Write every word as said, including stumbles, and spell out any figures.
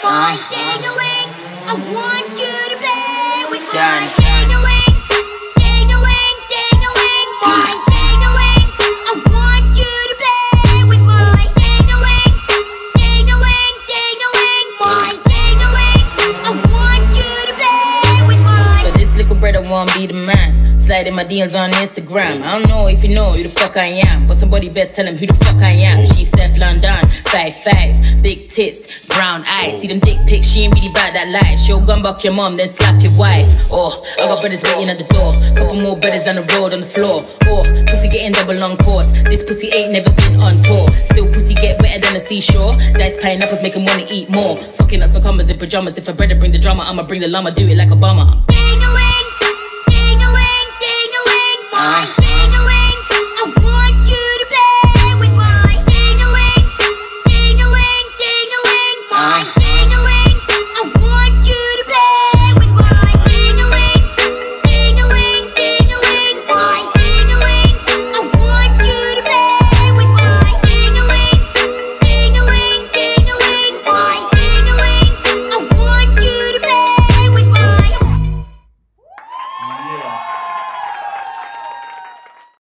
my ding-a-ling. I want you to play with my Done. ding-a-ling, ding-a-ling, ding-a-ling, my ding-a-ling. I want you to play with my ding-a-ling, ding-a-ling, ding-a-ling, my ding-a-ling. I want you to play with my. So this little brother wanna be the man. Sliding my D Ms on Instagram. I don't know if you know who the fuck I am, but somebody best tell him who the fuck I am. She's Steph London, five five, big tits, brown eyes. See them dick pics, she ain't really about that life. She'll gun buck your mom, then slap your wife. Oh, I got brothers waiting at the door. Couple more brothers down the road on the floor. Oh, pussy getting double on course. This pussy ain't never been on tour. Still pussy get wetter than a seashore. Dice pineapples make him wanna eat more. Fucking up some commas in pajamas. If a brother bring the drama, I'ma bring the llama. Do it like Obama. Ding-a-ling, ding-a-ling, ding-a-ling, my ding-a-ling. I want you to play with my ding-a-ling, ding-a-ling, ding-a-ling, my